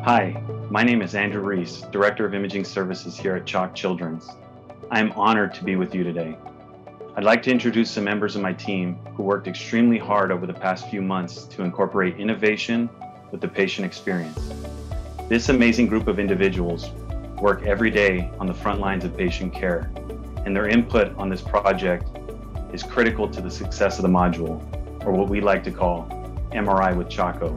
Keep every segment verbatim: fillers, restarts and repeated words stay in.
Hi, my name is Andrew Reese, Director of Imaging Services here at C H O C Children's. I am honored to be with you today. I'd like to introduce some members of my team who worked extremely hard over the past few months to incorporate innovation with the patient experience. This amazing group of individuals work every day on the front lines of patient care, and their input on this project is critical to the success of the module, or what we like to call M R I with Choco.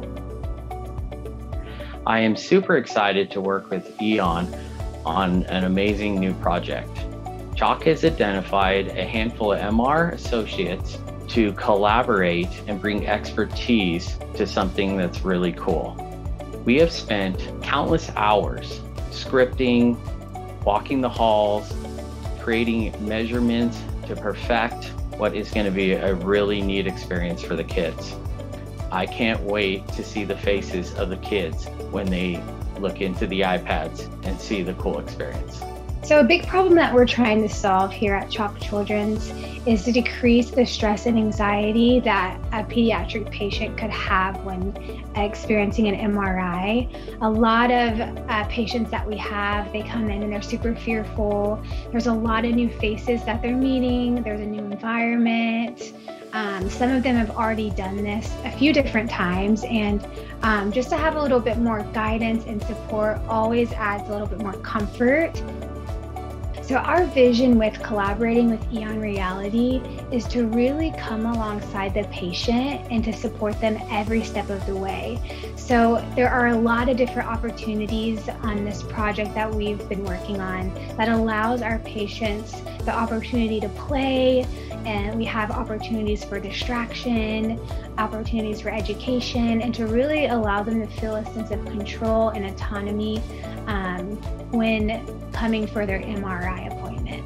I am super excited to work with E O N on an amazing new project. C H O C has identified a handful of M R associates to collaborate and bring expertise to something that's really cool. We have spent countless hours scripting, walking the halls, creating measurements to perfect what is going to be a really neat experience for the kids. I can't wait to see the faces of the kids when they look into the iPads and see the cool experience. So a big problem that we're trying to solve here at C H O C Children's is to decrease the stress and anxiety that a pediatric patient could have when experiencing an M R I. A lot of uh, patients that we have, they come in and they're super fearful. There's a lot of new faces that they're meeting. There's a new environment. Um, some of them have already done this a few different times, and um, just to have a little bit more guidance and support always adds a little bit more comfort. So our vision with collaborating with E O N Reality is to really come alongside the patient and to support them every step of the way. So there are a lot of different opportunities on this project that we've been working on that allows our patients the opportunity to play, and we have opportunities for distraction, opportunities for education, and to really allow them to feel a sense of control and autonomy um, when coming for their M R I appointment.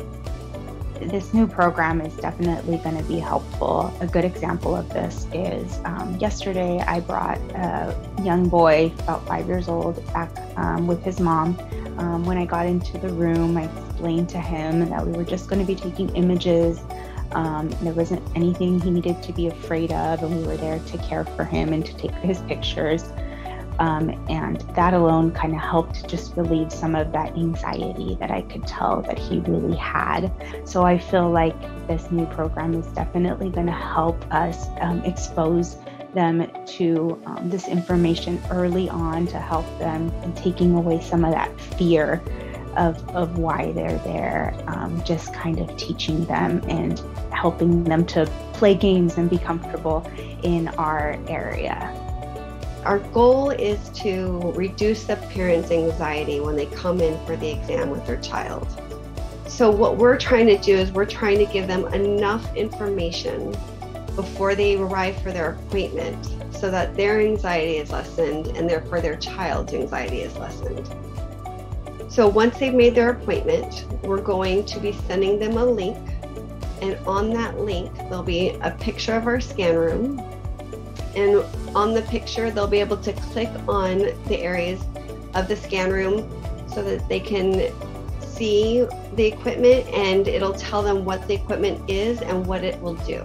This new program is definitely going to be helpful. A good example of this is um, yesterday I brought a young boy, about five years old, back um, with his mom. Um, when I got into the room, I explained to him that we were just going to be taking images. Um, there wasn't anything he needed to be afraid of, and we were there to care for him and to take his pictures. Um, and that alone kind of helped just relieve some of that anxiety that I could tell that he really had. So I feel like this new program is definitely going to help us um, expose them to um, this information early on to help them in taking away some of that fear of, of why they're there, um, just kind of teaching them and helping them to play games and be comfortable in our area. Our goal is to reduce the parents' anxiety when they come in for the exam with their child. So what we're trying to do is we're trying to give them enough information before they arrive for their appointment so that their anxiety is lessened and therefore their child's anxiety is lessened. So once they've made their appointment, we're going to be sending them a link, and on that link there'll be a picture of our scan room. And on the picture, they'll be able to click on the areas of the scan room so that they can see the equipment, and it'll tell them what the equipment is and what it will do.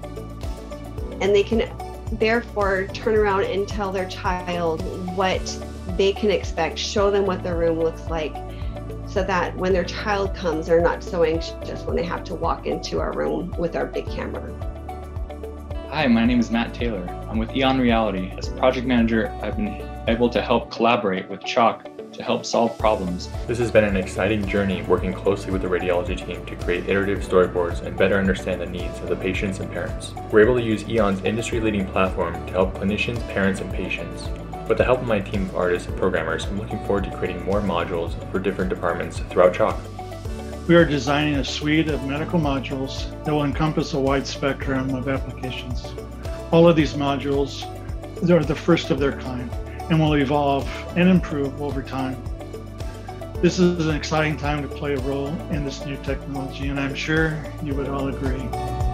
And they can therefore turn around and tell their child what they can expect, show them what their room looks like, so that when their child comes, they're not so anxious when they have to walk into our room with our big camera. Hi, my name is Matt Taylor. I'm with E O N Reality. As project manager, I've been able to help collaborate with C H O C to help solve problems. This has been an exciting journey working closely with the radiology team to create iterative storyboards and better understand the needs of the patients and parents. We're able to use E O N's industry-leading platform to help clinicians, parents, and patients. With the help of my team of artists and programmers, I'm looking forward to creating more modules for different departments throughout C H O C. We are designing a suite of medical modules that will encompass a wide spectrum of applications. All of these modules are the first of their kind and will evolve and improve over time. This is an exciting time to play a role in this new technology, and I'm sure you would all agree.